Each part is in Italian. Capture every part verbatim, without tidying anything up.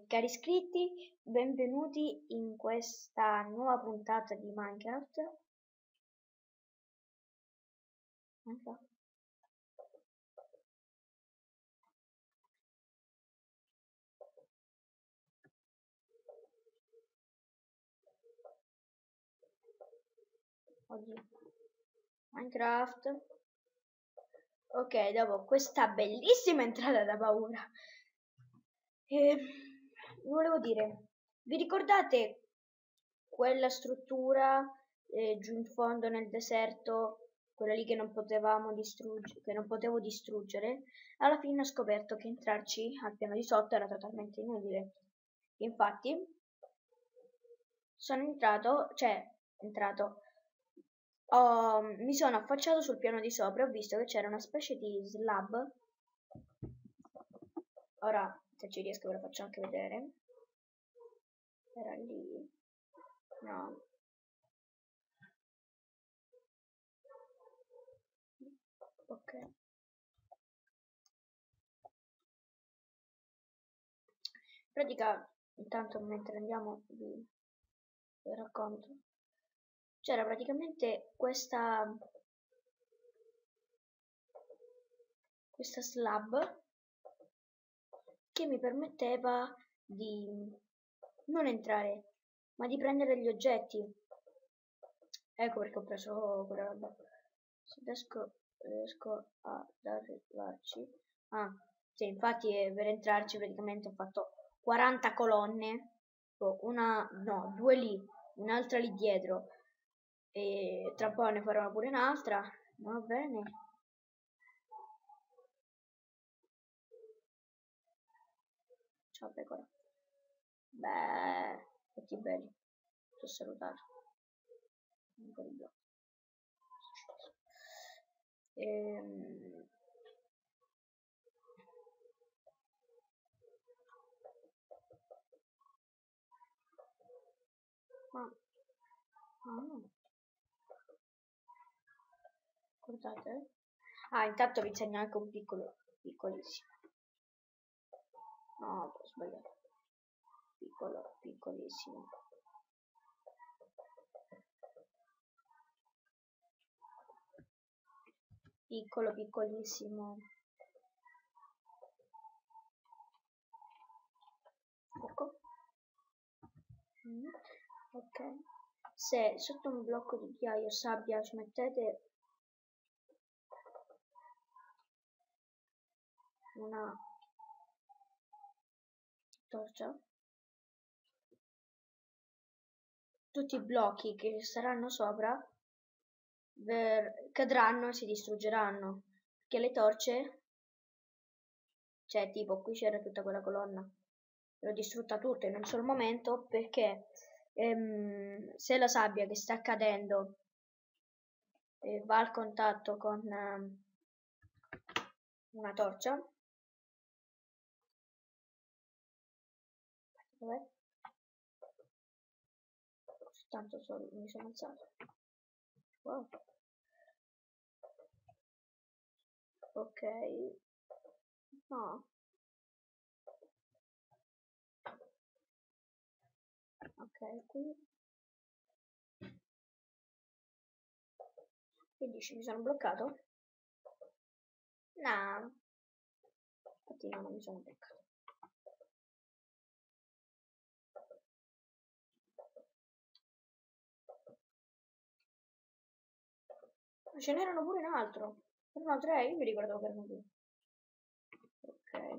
E cari iscritti, benvenuti in questa nuova puntata di Minecraft. Minecraft. Oggi Minecraft. Ok, dopo questa bellissima entrata da paura, eh, volevo dire, vi ricordate quella struttura eh, giù in fondo nel deserto, quella lì che non potevamo distruggere, che non potevo distruggere? Alla fine ho scoperto che entrarci al piano di sotto era totalmente inutile. Infatti sono entrato, cioè entrato, ho, mi sono affacciato sul piano di sopra e ho visto che c'era una specie di slab. Ora, se ci riesco ve lo faccio anche vedere. Era lì. No. Ok. In pratica, intanto mentre andiamo vi, vi racconto. C'era praticamente questa questa slab che mi permetteva di non entrare, ma di prendere gli oggetti. Ecco perché ho preso quella roba. Se riesco, riesco ad arrivarci. Ah, sì, infatti eh, per entrarci praticamente ho fatto quaranta colonne. Una, no, due lì, un'altra lì dietro. E tra un po' ne farò pure un'altra. Va bene. Ciao pecora. Beh, tutti belli. Ti ho salutato. Ehm... Ma... Ah. Guardate. Ah, intanto vi insegno anche un piccolo, piccolissimo. No, ho sbagliato. Piccolo, piccolissimo. Piccolo, piccolissimo. Ecco. Mm. Ok. Se sotto un blocco di ghiaia o sabbia ci mettete una torcia, tutti i blocchi che saranno sopra ver- cadranno e si distruggeranno, perché le torce, cioè tipo qui c'era tutta quella colonna, l'ho distrutta tutta in un solo momento perché ehm, se la sabbia che sta cadendo eh, va al contatto con ehm, una torcia, dov'è? Tanto solo mi sono alzato. Wow. Ok. No. Ok, qui. Che dici? Mi sono bloccato? No. Infatti no, non mi sono bloccato. Ma ce n'erano pure un altro. Erano tre, io mi ricordavo che erano due. Ok.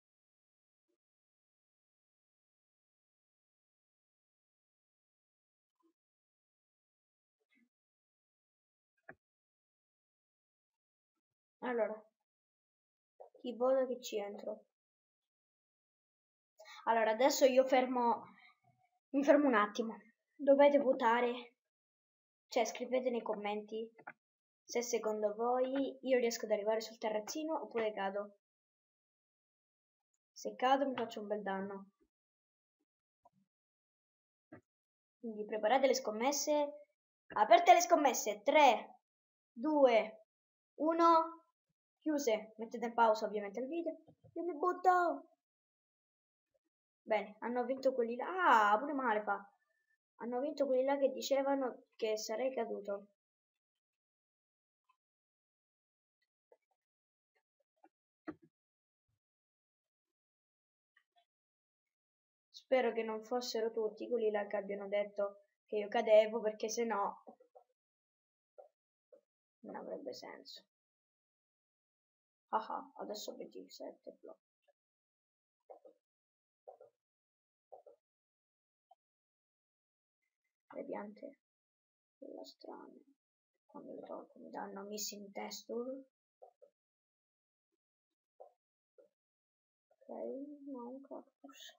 Allora, chi vota che ci entro? Allora, adesso io fermo, mi fermo un attimo. Dovete votare, cioè scrivete nei commenti se secondo voi io riesco ad arrivare sul terrazzino oppure cado. Se cado mi faccio un bel danno. Quindi preparate le scommesse. Aperte le scommesse. tre, due, uno. Chiuse. Mettete in pausa ovviamente il video. Io mi butto. Bene, hanno vinto quelli là. Ah, pure male fa. Hanno vinto quelli là che dicevano che sarei caduto. Spero che non fossero tutti quelli là che abbiano detto che io cadevo, perché se no non avrebbe senso. Ah ah, adesso ventisette flop. Le piante della strana. Quando le tolgo mi danno missing texture. Ok, no, un cactus.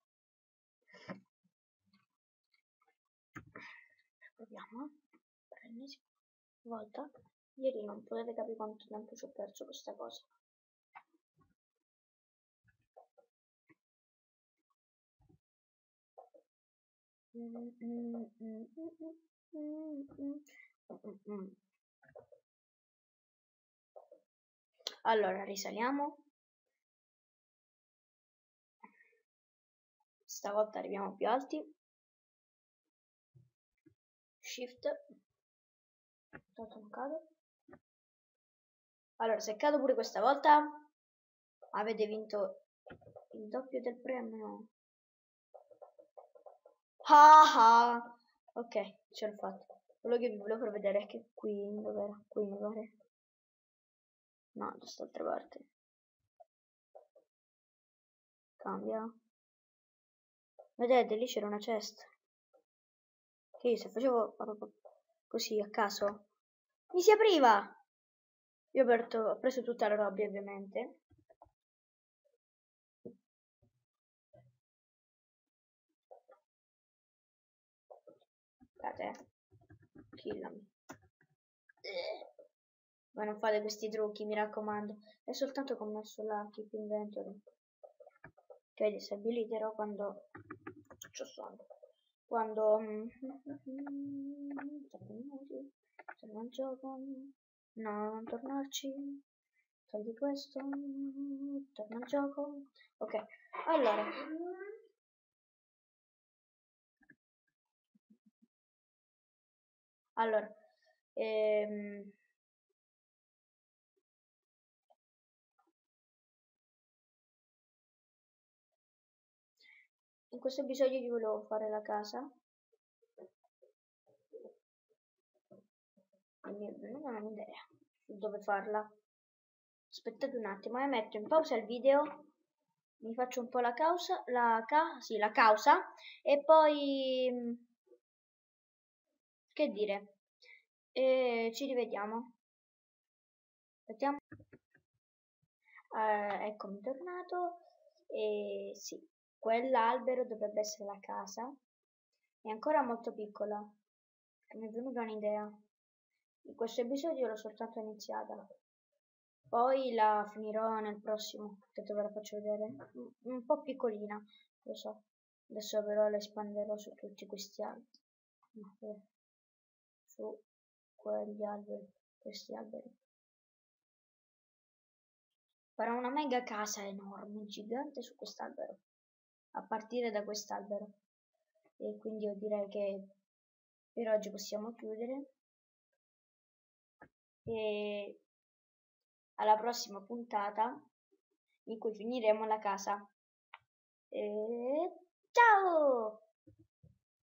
Proviamo. Per l'ennesima volta. Ieri non potete capire quanto tempo ci ho perso questa cosa. Allora, risaliamo. Stavolta arriviamo più alti. Shift. Tanto non cado. Allora, se cado pure questa volta, avete vinto il doppio del premio. Ah ah. Ok, ce l'ho fatta. Quello che vi volevo far vedere è che qui, dov'era? Qui mi pare. No, da quest'altra parte. Cambia. Vedete, lì c'era una cesta. Che io se facevo così a caso, mi si apriva. Io ho, aperto, ho preso tutta la roba, ovviamente. Guardate, killami. Ma non fate questi trucchi, mi raccomando. È soltanto che ho messo la Keep Inventory, che disabiliterò quando c'ho sonno. Quando torno al gioco. No, non tornarci. Togli questo. Torno al gioco. Ok, allora. Allora, ehm, in questo episodio io volevo fare la casa. Quindi non ho un'idea su dove farla. Aspettate un attimo, eh, metto in pausa il video, mi faccio un po' la causa, la, ca sì, la causa e poi che dire, e ci rivediamo. Aspettiamo. Eh, eccomi tornato e sì, quell'albero dovrebbe essere la casa, è ancora molto piccola, mi è venuta un'idea. In questo episodio l'ho soltanto iniziata, poi la finirò nel prossimo, che ve la faccio vedere, un po' piccolina, lo so, adesso però la espanderò su tutti questi alberi, su quegli alberi, questi alberi. Farò una mega casa enorme, gigante su quest'albero, a partire da quest'albero. E quindi io direi che per oggi possiamo chiudere. E alla prossima puntata in cui finiremo la casa. E ciao!